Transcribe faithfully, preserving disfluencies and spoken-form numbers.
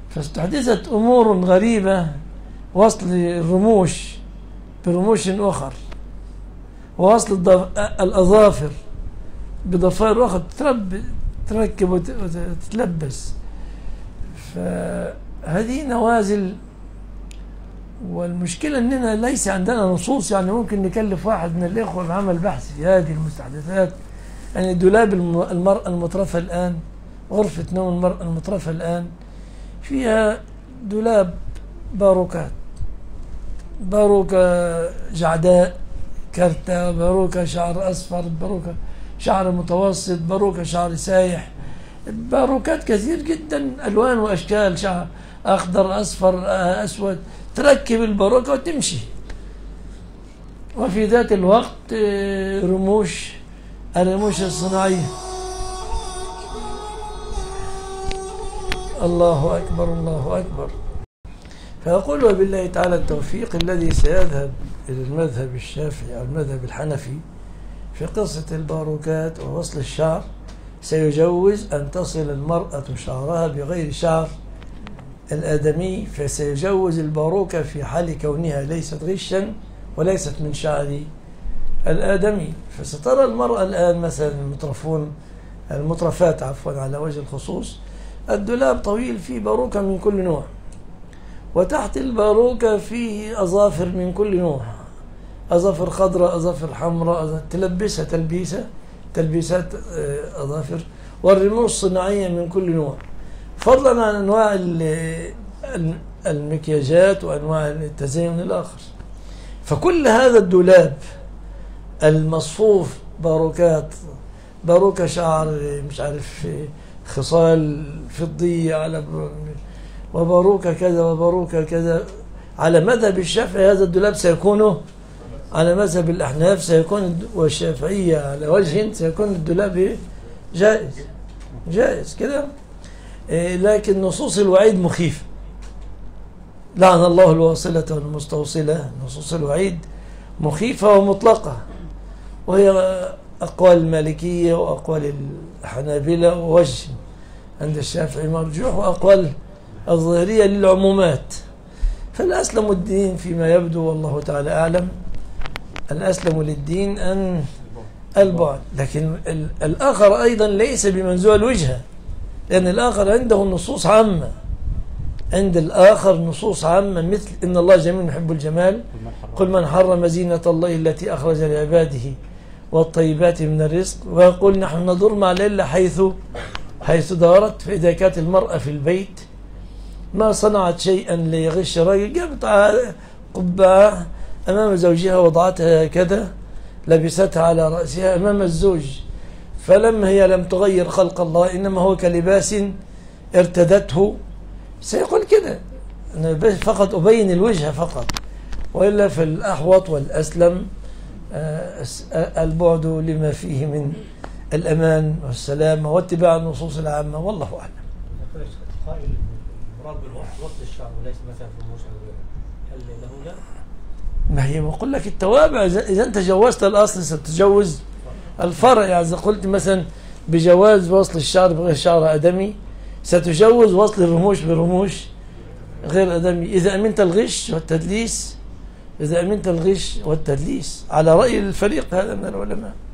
فاستحدثت أمور غريبة، وصل الرموش برموش أخر، ووصل الأظافر بضفائر أخرى تركب وتتلبس. فهذه نوازل. والمشكلة أننا ليس عندنا نصوص، يعني ممكن نكلف واحد من الإخوة بعمل بحث في هذه المستحدثات. يعني دولاب المرأة المترفة الآن، غرفة نوم المرأة المترفة الآن فيها دولاب باروكات، باروكة جعداء كرتة، باروكة شعر أصفر، باروكة شعر متوسط، باروكة شعر سايح، باروكات كثير جدا، ألوان وأشكال، شعر أخضر أصفر أسود. تركب الباروكة وتمشي. وفي ذات الوقت رموش، الرموش الصناعية. الله أكبر الله أكبر. فأقول وبالله تعالى التوفيق الذي سيذهب إلى المذهب الشافعي أو المذهب الحنفي في قصة الباروكات ووصل الشعر سيجوز أن تصل المرأة شعرها بغير شعر الآدمي، فسيجوز الباروكة في حال كونها ليست غشا وليست من شعر الآدمي. فسترى المرأة الآن مثلا المترفون المترفات عفوا على وجه الخصوص، الدولاب طويل فيه باروكة من كل نوع، وتحت الباروكة فيه أظافر من كل نوع، أظافر خضراء، أظافر حمراء، تلبسها تلبيسة تلبيسات أظافر، والرموش صناعية من كل نوع، فضلا عن أنواع المكياجات وأنواع التزين الآخر. فكل هذا الدولاب المصفوف باروكات، باروكة شعر مش عارف خصال فضية على وباروكة كذا وباروكة كذا، على مذهب الشافعي هذا الدولاب سيكون، على مذهب الأحناف سيكون، والشافعية على وجه سيكون الدولاب جائز جائز كده. لكن نصوص الوعيد مخيفة، لعن الله الواصلة والمستوصلة. نصوص الوعيد مخيفة ومطلقة، وهي أقوال المالكية وأقوال الحنابلة ووجه عند الشافعي مرجوح، وأقوال الظاهرية للعمومات. فالأسلم الدين فيما يبدو والله تعالى أعلم، الأسلم للدين أن البعد. لكن الآخر أيضا ليس بمنزوع الوجهة، لأن الآخر عنده نصوص عامة، عند الآخر نصوص عامة مثل إن الله جميل يحب الجمال، قل من حرم زينة الله التي أخرج لعباده والطيبات من الرزق، ويقول نحن ندور مع العلة حيث حيث دارت. فإذا كانت المرأة في البيت ما صنعت شيئا ليغش الرجل، جابت قبعة أمام زوجها وضعتها كذا، لبستها على رأسها أمام الزوج، فلما هي لم تغير خلق الله إنما هو كلباس ارتدته، سيقول كده أنا فقط أبين الوجه فقط، وإلا في الأحوط والأسلم البعد لما فيه من الأمان والسلامة واتباع النصوص العامة، والله أعلم. المراد بالوصل الشعر وليس مثلا في الموسى، هل له لا؟ ما هي بقول لك التوابع، إذا أنت جوزت الأصل ستتجوز الفرع. يعني إذا قلت مثلا بجواز وصل الشعر بغير شعر آدمي، ستجوز وصل الرموش برموش غير آدمي إذا أمنت الغش والتدليس، إذا أمنت الغش والتدليس على رأي الفريق هذا من العلماء.